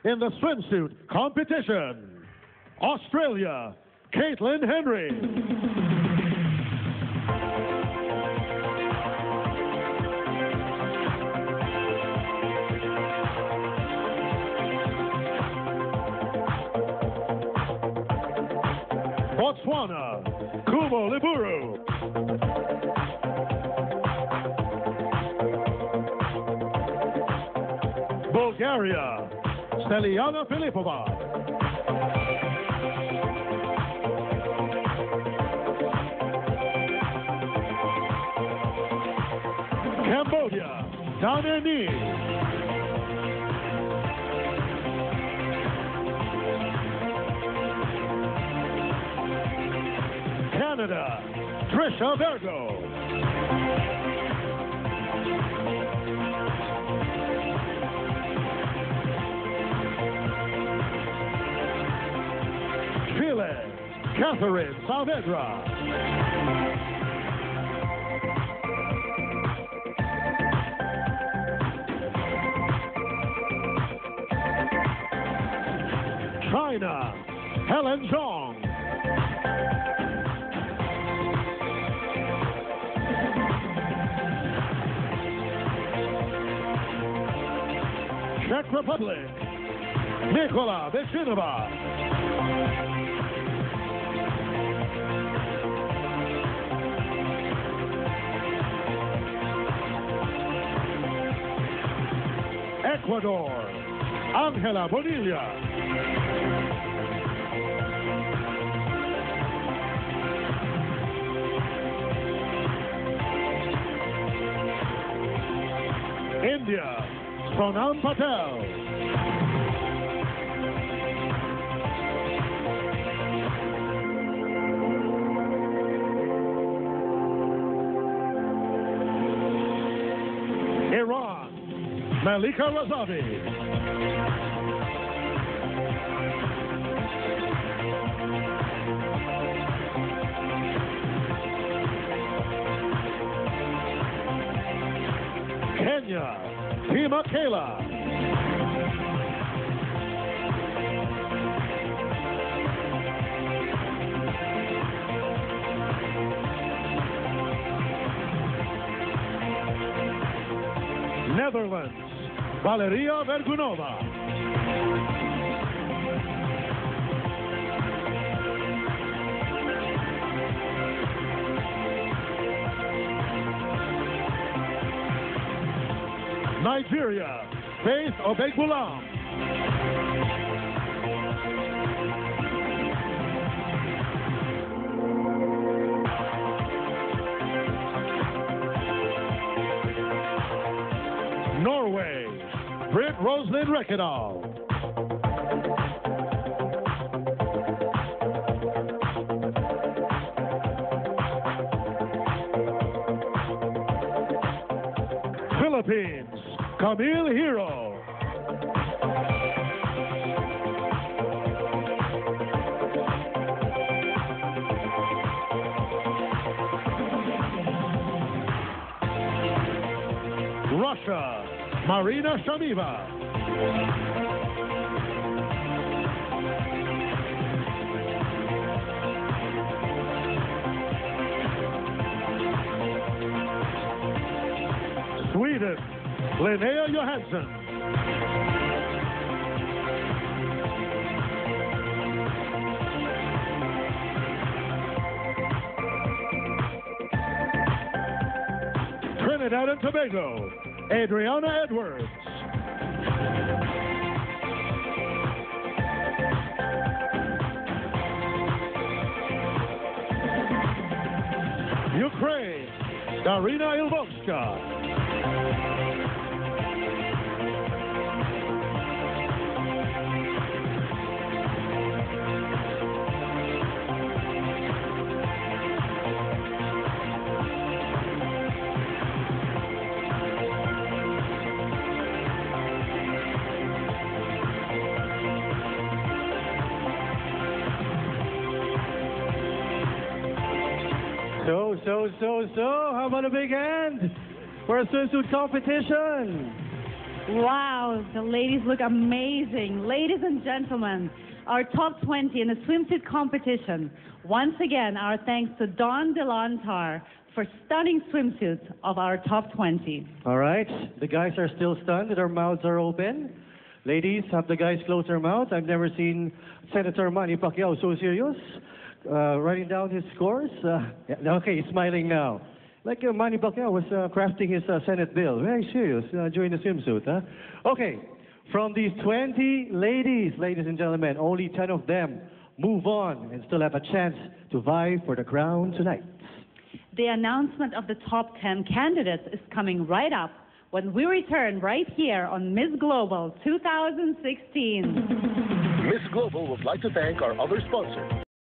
in the swimsuit competition, Australia, Caitlin Henry. Botswana, Kumo Liburu. Bulgaria, Steliana Filipova. Cambodia, Dana Ni. Canada, Trisha Vergo. Chile, Catherine Saavedra. China, Helen Zhong. Czech Republic, Nikola Vichinova. Ecuador, Angela Bonilla. India, Sonam Patel. Iran, Malika Razavi. Kenya, Pima Kela. Netherlands, Valeria Vergunova. Nigeria, Faith Obegbulam. Norway, Britt Rosalind Rekkedal. Philippines, Camille Hero. Russia, Marina Shamiva. Sweden, Linnea Johansson. Trinidad and Tobago, Adriana Edwards. Ukraine, Darina Ilvovska. So, how about a big hand for a swimsuit competition? Wow, the ladies look amazing. Ladies and gentlemen, our top 20 in the swimsuit competition. Once again, our thanks to Don Delantar for stunning swimsuits of our top 20. All right, the guys are still stunned. Their mouths are open. Ladies, have the guys close their mouths. I've never seen Senator Manny Pacquiao so serious, writing down his scores. Okay, he's smiling now. Like Manny Pacquiao was crafting his Senate bill. Very serious during the swimsuit. Huh? Okay, from these 20 ladies and gentlemen, only 10 of them move on and still have a chance to vie for the crown tonight. The announcement of the top 10 candidates is coming right up when we return right here on Miss Global 2016. Miss Global would like to thank our other sponsors.